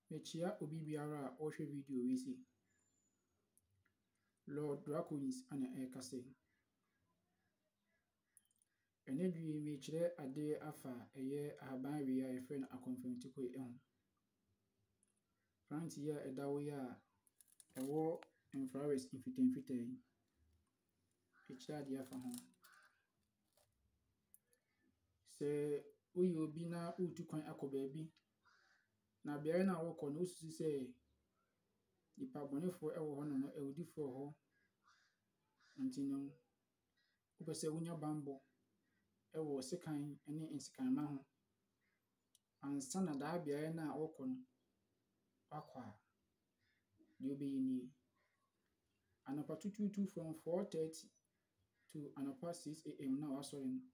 Mechia obi biara a ɔhwɛ video wei sei. Lord Draconis ana ɛrekasa. Ɛnɛ dwi mekyerɛ ade afa ɛyɛ ahaban wei a yɛfrɛ no akɔmfamtiko ho. Plant yi a ɛda hɔ yi a ɛwɔ flowers mfitamfitaa yi. Mekyerɛ ade afa ho. Sɛ woyɛ obi na woretu kwan akɔ baabi, na beaeɛ no a wokɔ no wosusu sɛ nnipa bɔnefoɔ wɔ hɔnom, awudifoɔ wɔ hɔ, nti no wopɛ sɛ wonya bammɔ wɔ sekan ne nsekanma ho ansa na daa beaeɛ no a wokɔ no woakɔ a, deɛ wobɛyɛ nie. Anɔpa tutuutu from 4:30 to anɔpa 6 AM na woasɔre no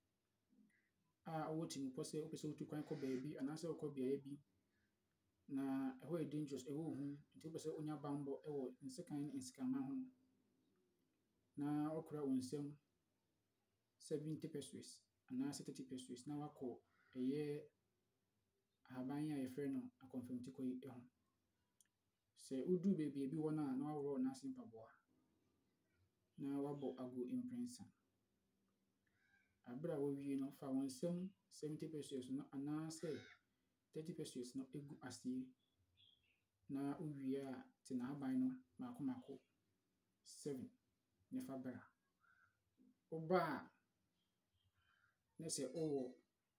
a wowɔ tirimupɔ sɛ wopɛ sɛ wotu kwan kɔ baabi anaasɛ wokɔ beaeɛ bi na ɛhɔ yɛ dangerous, ɛhɔ yɛ hu, nti wopɛ sɛ wonya bammɔ wɔ nsekan ne nsekanma ho na woakura wo nsam 70 pesos anaasɛ 30 pesos na woakɔ ɛyɛ ahaban yi a yɛfrɛ no akɔmfamtiko yi ho. Sɛ woduru baabi a ebi wɔ no a na woaworɔ wo nan ase mpaboa na woabɔ ago mprɛnsa. Abere a woawie no, fa wo nsam 70 pesos no anaasɛ 30 pesos no gu aseɛ na wowie a te n'ahaban no mako mako 7 na fa bra. Woba a na sɛ wowɔ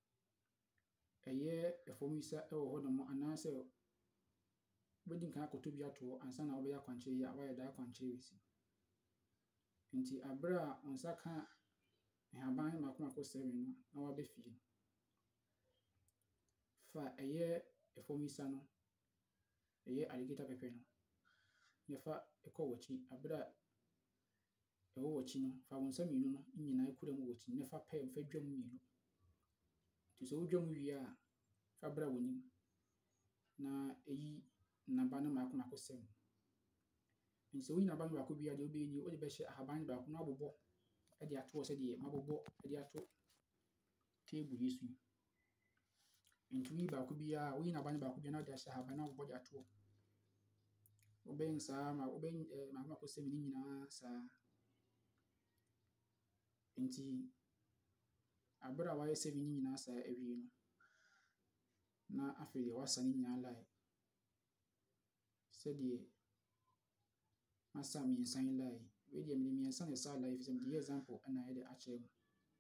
ɛyɛ ɛfɔmwisa wɔ hɔnom anaasɛ wobɛdi nkan akɔtɔ bi ato hɔ ansa na wobɛyɛ akwankyerɛ yi a woayɛ daa akwankyerɛ wei sei. Nti abere a wo nsa ka nhaban mako mako 7 no na woaba fie no, fa ɛyɛ ɛfɔmwisa no, ɛyɛ alligator pepper no, na fa kɔ w'akyi. Abere a ɛwɔ w'akyi no, fa wo nsa mmienu no nyinaa kura mu wɔ w'akyi na fa pae mu fa dwa mu mmienu. Nti sɛ wodwa mu wie a, fa bra w'anim na ɛyi nnaba no mako mako 7. Nti sɛ woyi nnaba no baako wie a, deɛ wobɛyɛ nie, wode bɛhyɛ ahaban no baako na woabobɔ de ato hɔ sɛdeɛ mabobɔ de ato table yi so yi. Nti woyi baako biara, woyi nnaba no baako biara na wode ahyɛ ahaban no na wabobɔ de ato hɔ. Wobɛyɛ no saa wobɛyɛ mako mako 7 no nyinaa saa. Nti abere a woayɛ 7 no nyinaa saa awie no, na afei deɛ woasa no nyinaa line sɛdeɛ masa mmiɛnsa yi line yi. Wei deɛ mede mmiɛnsa na ɛsaa line ɛfiri sɛ mede yɛ example na ɛde akyerɛ mo.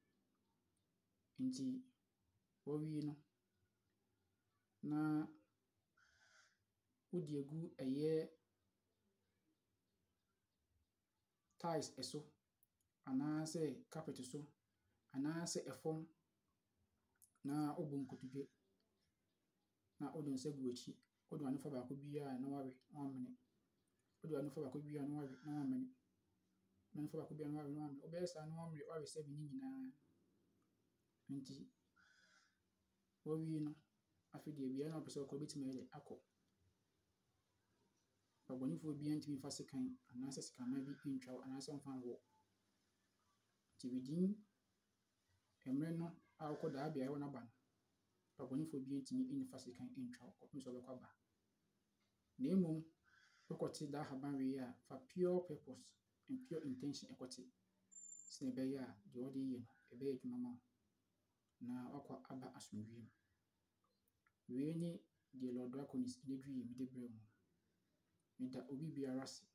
Nti woawie no, na wode agu ɛyɛ tiles so anaasɛ carpet so anaasɛ fam na wobɔ nkotodwe na wode nsa gu w'akyi. Wode w'ano fa baako biara na woawe na woamene. Wode w'ano fa baako biara na woawe na woamene. Wode w'ano fa baako biara na woawe na woamene. Wobɛyɛ saa na woawe 7 no nyinaa. Nti woawie no, afei deɛ beaeɛ no a wopɛ sɛ wokɔ no wobɛtumi ayɛ dɛ akɔ. Ɔbɔnefoɔ biara ntumi mfa sekan anaasɛ sekanma bi ntwa wo anaasɛ ɔmfa nwɔ wo. Nti within mmerɛ no a wokɔ daa beaeɛ hɔ no aba no, ɔbɔnefoɔ biara ntumi mfa sekan ntwa wo kɔpem sɛ wobɛkɔ aba. Na mmom, wokɔte daa ahaban wei a, fa pure purpose and pure intention kɔte sɛdeɛ ɛbɛyɛ a deɛ wode reyɛ no, ɛbɛyɛ adwuma ma wo na woakɔ aba asomdwoeɛ mu. Wei ne deɛ Lord Draconis ɛnnɛ duru yi mede brɛɛ mo. Meda obi biara ase.